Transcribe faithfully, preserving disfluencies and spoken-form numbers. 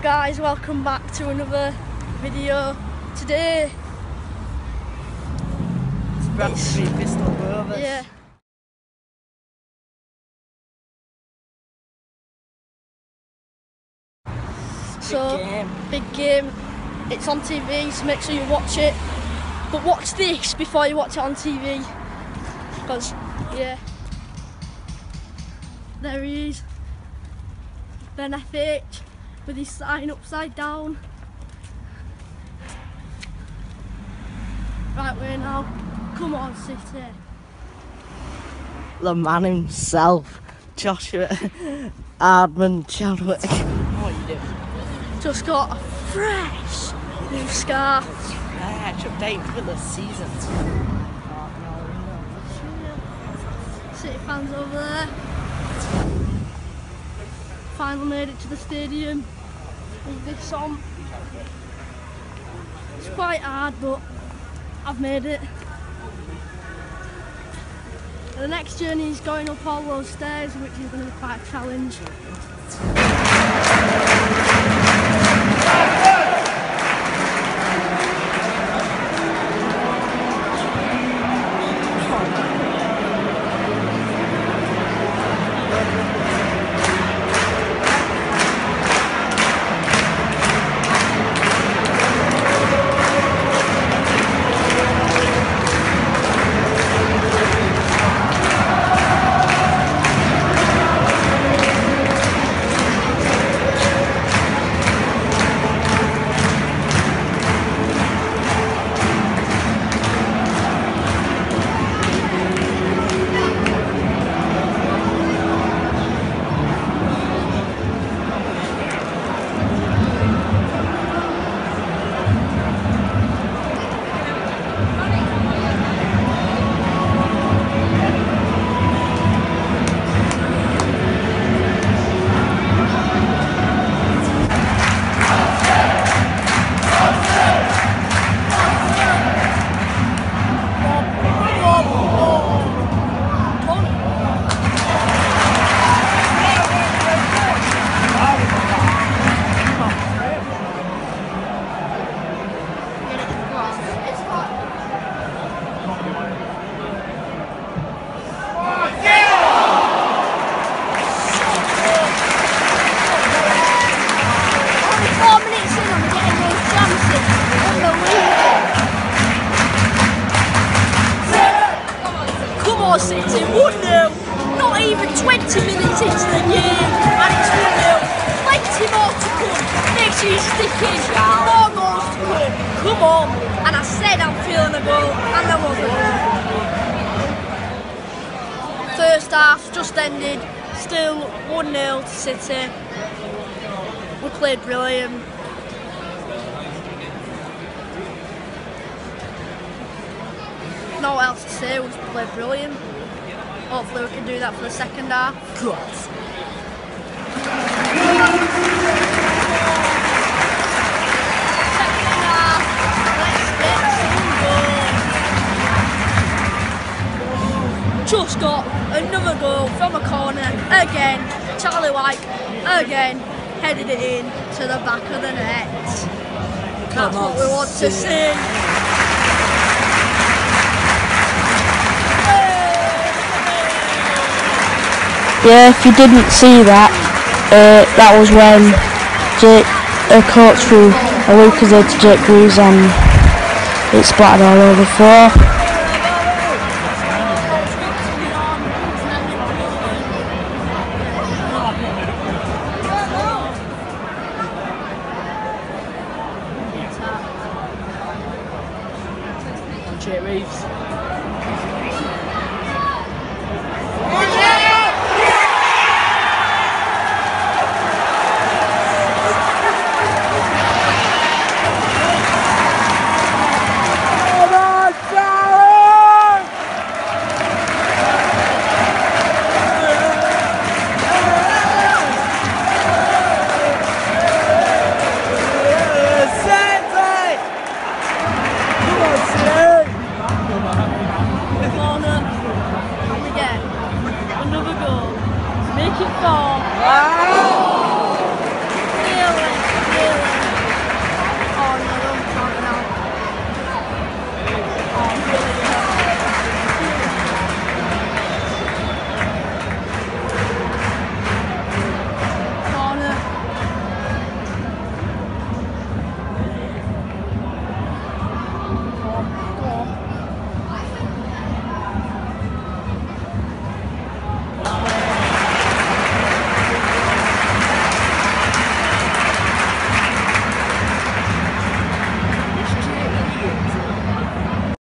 guys, welcome back to another video. Today it's Bradford, Bristol, rovers. Yeah. So, big game. big game. It's on T V, so make sure you watch it. But watch this before you watch it on T V. Because, yeah. There he is. Ben F H with his sign upside down. Right way now. Come on, City. The man himself, Joshua Hardman Chadwick. What are you doing? Just got a fresh new scarf. Fresh update for the season. City fans over there. Finally made it to the stadium with this on. It's quite hard, but I've made it. The next journey is going up all those stairs, which is going to be quite a challenge. City, one nil, not even twenty minutes into the game, and it's one nil, plenty more to come, make sure you stick in, more goals to come, come on, and I said I'm feeling a goal, and there was a goal. First half just ended, still one nil to City, we played brilliant. Not what else to say, we just played brilliant. Hopefully we can do that for the second half. Good. Second half, let's get some goals. Just got another goal from a corner, again. Charlie White, again, headed it in to the back of the net. That's what we want to see. Yeah, if you didn't see that, uh, that was when Jake, a coach threw a Lucas to Jake Greaves and it splattered all over the floor. Jake Reeves.